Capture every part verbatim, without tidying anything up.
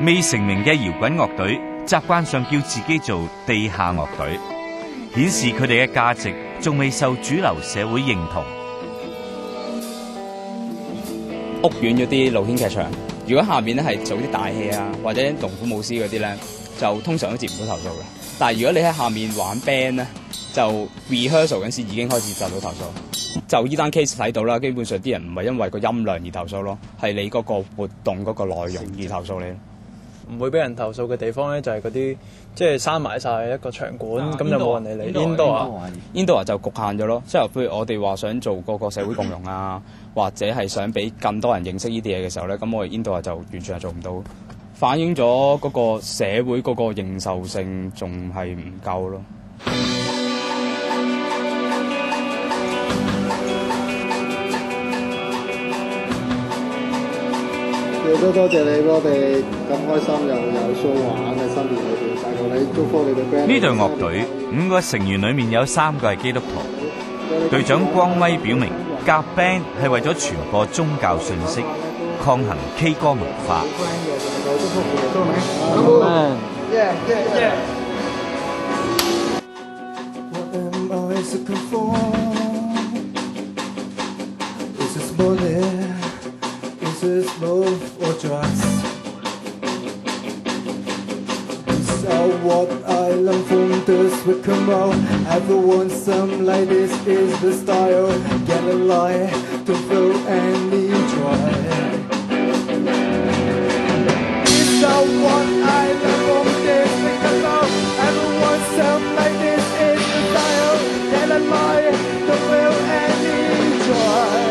未成名嘅搖滾樂隊習慣上叫自己做地下樂隊，顯示佢哋嘅價值仲未受主流社會認同。 屋苑嗰啲露天劇場，如果下面咧係做啲大戲啊，或者龍虎舞獅嗰啲咧，就通常都接唔到投訴嘅。但係如果你喺下面玩 band 咧，就 rehearsal 嗰時已經開始接受到投訴。就依單 case 睇到啦，基本上啲人唔係因為個音量而投訴咯，係你嗰個活動嗰個內容而投訴你。 唔會俾人投訴嘅地方咧，就係嗰啲即係閂埋晒一個場館，咁、啊、就冇人嚟理。Indoor 啊 ，Indoor 就局限咗咯。即係譬如我哋話想做嗰個社會共融啊，或者係想俾更多人認識呢啲嘢嘅時候咧，咁我哋 Indoor 就完全係做唔到，反映咗嗰個社會嗰個認受性仲係唔夠咯。 亦都多謝你俾我哋咁開心又有 show 玩嘅新年裏邊，大cầu你祝福你哋 band。 呢隊樂隊五個成員裏面有三個係基督徒。隊長光威表明，夾 band 係為咗傳播宗教信息，抗衡 K 歌文化。 Is this love or drugs? Is that what I learned from this rock and roll? Everyone some like this is the style. Get a lie, don't feel any joy. Is that what I learned from this rock and roll? Everyone some like this is the style. Get a lie, don't feel any joy.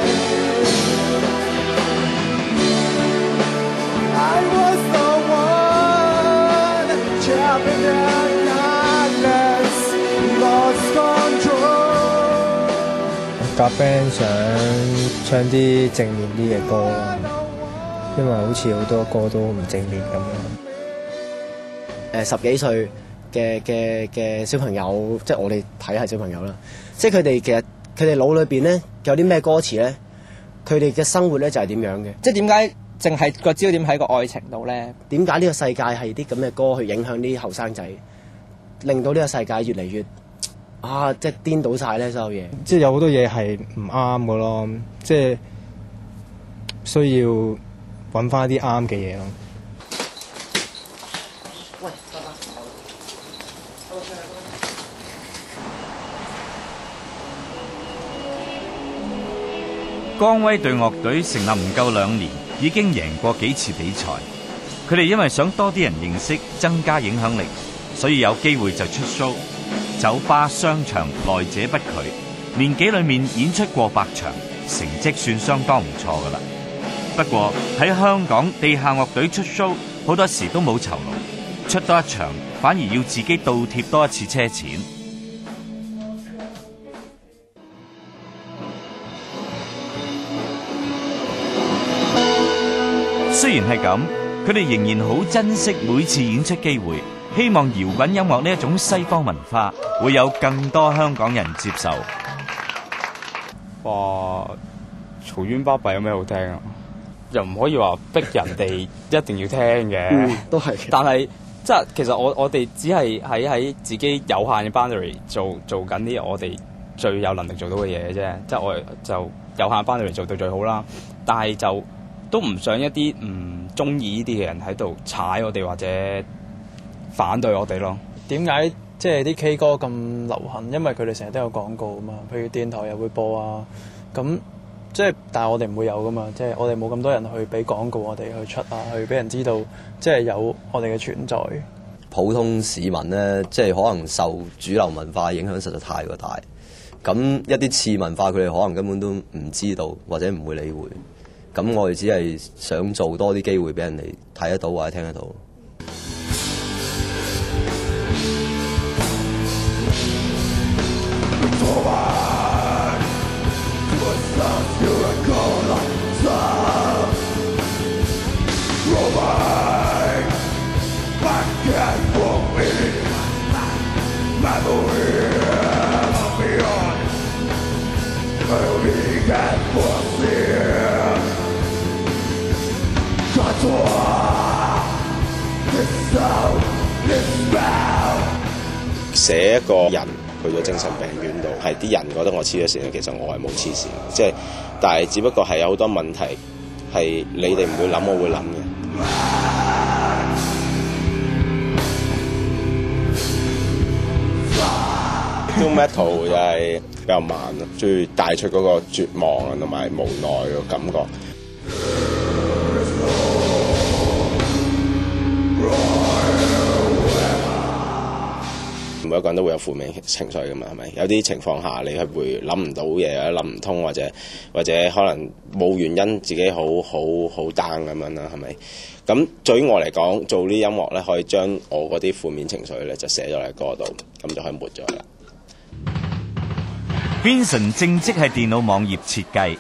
I was the one trapping in madness, lost control。 夾 band 想唱啲正面啲嘅歌咯，因為好似好多歌都唔正面咁樣。 誒十幾歲嘅嘅嘅小朋友，即係我哋睇係小朋友啦，即係佢哋其實佢哋腦裏邊咧有啲咩歌詞咧，佢哋嘅生活咧就係點樣嘅， 即係點解？淨係個焦點喺個愛情度咧？ 點解呢個世界係啲咁嘅歌去影響啲後生仔，令到呢個世界越嚟越啊，即係顛倒晒咧所有嘢。 即係有好多嘢係唔啱嘅咯，即係需要揾翻啲啱嘅嘢咯。 喂， 光威隊樂隊成立唔夠兩年，已經贏過幾次比賽。佢哋因為想多啲人認識，增加影響力，所以有機會就出 show。酒吧、商場來者不拒，年紀裏面演出過百場，成績算相當唔錯噶啦。不過喺香港地下樂隊出 show，好多時都冇酬勞，出多一場反而要自己倒貼多一次車錢。雖然係咁，佢哋仍然好珍惜每次演出機會，希望搖滾音樂呢一種西方文化會有更多香港人接受。 哇！嘈冤巴閉有咩好聽啊？又唔可以話逼人哋一定要聽嘅、 嗯，都係。 但係即係其實我我哋只係喺喺自己有限嘅 boundary 做做緊啲我哋最有能力做到嘅嘢啫。即係我哋就有限 boundary 做到最好啦。但係就都唔想一啲唔中意呢啲嘅人喺度踩我哋或者反對我哋咯。 點解即係啲 K 歌咁流行？因為佢哋成日都有廣告啊嘛，譬如電台又會播啊。咁即係但係我哋唔會有噶嘛，即係我哋冇咁多人去俾廣告我哋去出啊，去俾人知道即係有我哋嘅存在。 普通市民咧，即係可能受主流文化影響實在太過大。咁一啲次文化佢哋可能根本都唔知道或者唔會理會。咁我哋只係想做多啲機會俾人哋睇得到或者聽得到。 寫一個人去咗精神病院度，係啲人覺得我黐咗線，其實我係冇黐線，即係但係只不過係有好多問題係你哋唔會諗，我會諗嘅。Doom Metal 就係比較慢咯，中意帶出嗰個絕望啊同埋無奈嘅感覺。每一個人都會有負面情緒㗎嘛，係咪？有啲情況下你係會諗唔到嘢，或者諗唔通，或者或者可能冇原因，自己好好好 down 咁樣啦，係咪？咁對於我嚟講，做呢音樂咧，可以將我嗰啲負面情緒咧就寫咗喺歌度，咁就可以抹咗啦。 Vincent 正職係電腦網頁設計，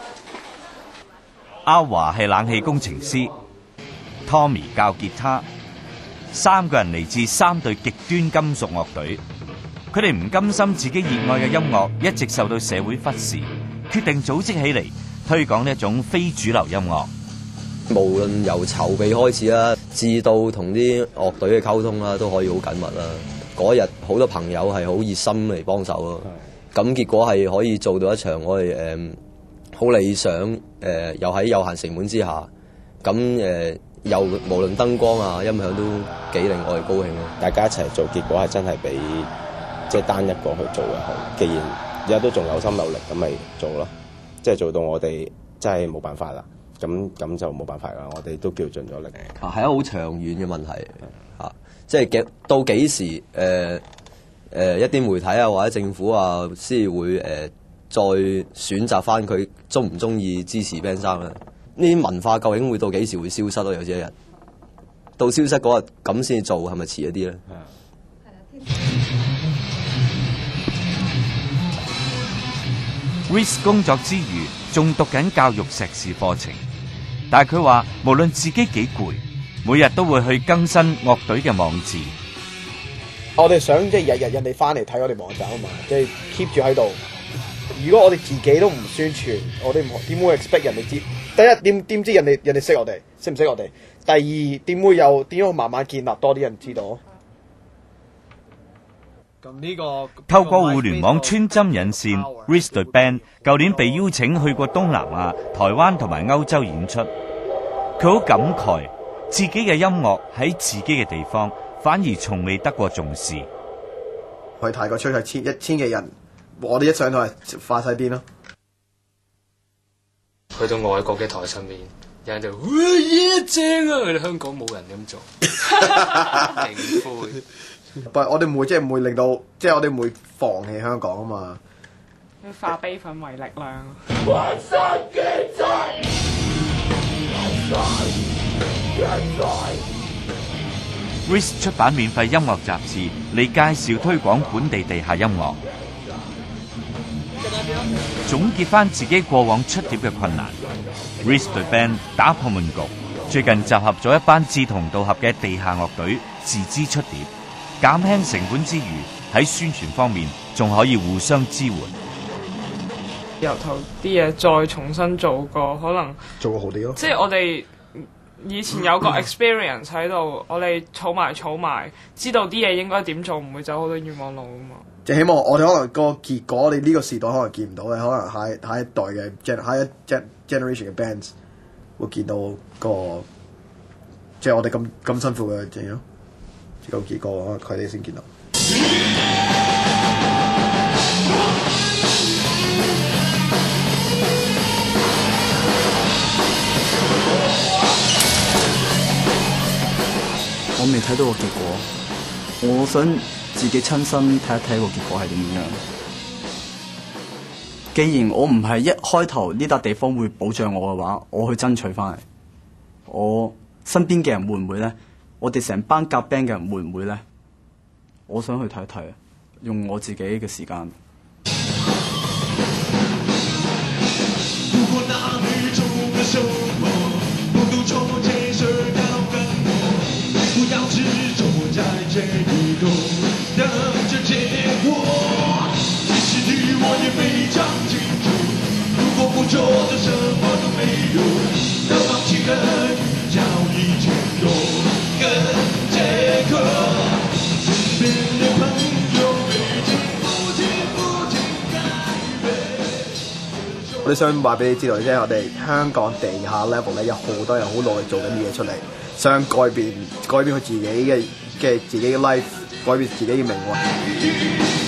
阿華係冷氣工程師 ，Tommy 教吉他。三個人嚟自三隊極端金屬樂隊，佢哋唔甘心自己熱愛嘅音樂一直受到社會忽視，決定組織起嚟推廣呢一種非主流音樂。 無論由籌備開始啦，至到同啲樂隊嘅溝通啦，都可以好緊密啦。嗰日好多朋友係好熱心嚟幫手咯，咁結果係可以做到一場我哋誒好理想誒、呃，又喺有限成本之下，咁誒。呃又無論燈光啊、音響都幾令我哋高興咯。 大家一齊做，結果係真係比即係單一個去做嘅好。既然而家都仲有心有力，咁咪做咯。即係做到我哋真係冇辦法啦。咁咁就冇辦法啦。我哋都叫盡咗力。 啊，係一個好長遠嘅問題嚇，即係幾到幾時誒誒、呃呃、一啲媒體啊或者政府啊先會誒、呃、再選擇翻佢中唔中意支持 band 生咧？呢啲文化究竟會到幾時會消失咯？有朝一日到消失嗰日咁先做，係咪遲一啲咧？ 係。Rhys 工作之餘仲讀緊教育碩士課程，但係佢話無論自己幾攰，每日都會去更新樂隊嘅網誌。 我哋想即係日日人哋翻嚟睇我哋網站啊嘛，即係 keep 住喺度。如果我哋自己都唔宣傳，我哋點會 expect 人哋知？第一點點知人哋人哋識我哋，識唔識我哋？第二點會有點樣慢慢建立多啲人知道？ 咁呢個透過互聯網穿針引線 ，Rhys 隊 band 舊年被邀請去過東南亞、台灣同埋歐洲演出。佢好感慨自己嘅音樂喺自己嘅地方，反而從未得過重視。 去泰國出去千一千幾人，我哋一上台發晒癲咯。 去到外國嘅台上面，有人就哇耶正啊！我哋香港冇人咁做，勁灰。 不，我哋唔會即係唔會令到，即係我哋唔會放棄香港啊嘛。 要化悲憤為力量。 Rhys 出版免費音樂雜誌嚟介紹推廣本地地下音樂，總結翻自己過往出碟嘅困難。Rhys 隊 band 打破悶局，最近集合咗一班志同道合嘅地下樂隊，自資出碟，減輕成本之餘，喺宣傳方面仲可以互相支援。 由頭啲嘢再重新做過，可能做過好啲咯。 即係我哋以前有個 experience 喺度，我哋儲埋儲埋，知道啲嘢應該點做，唔會走好多冤枉路啊嘛。 即係希望我哋可能個結果，我哋呢個時代可能見唔到嘅，可能下一下一代嘅 gen 下一 gen generation 嘅 bands 會見到個即係我哋咁咁辛苦嘅嘢咯。個結果佢哋先見到。 我未睇到個結果，我想自己親身睇一睇個結果係點樣。既然我唔係一開頭呢笪地方會保障我嘅話，我去爭取翻嚟。我身邊嘅人會唔會咧？我哋成班夾 band 嘅人會唔會咧？我想去睇一睇，用我自己嘅時間。 这一口等着结果，其实你我也非常清楚，如果不做就什么都没有，那放弃跟叫一全都跟这个身边的朋友我哋想話俾你知道，即係我哋香港地下 level 咧有好多人好努力做緊啲嘢出嚟，想改變改變佢自己嘅嘅自己嘅 life，改變自己嘅命運。